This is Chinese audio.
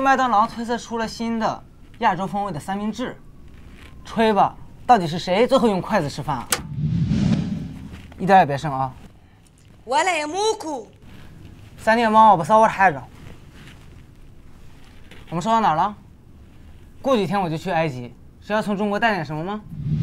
麦当劳推测出了新的亚洲风味的三明治。吹吧，到底是谁最后用筷子吃饭啊？一点也别剩啊 ！ولا يموكوا。 三爹猫，把骚窝抬着。我们说到哪儿了？过几天我就去埃及，是要从中国带点什么吗？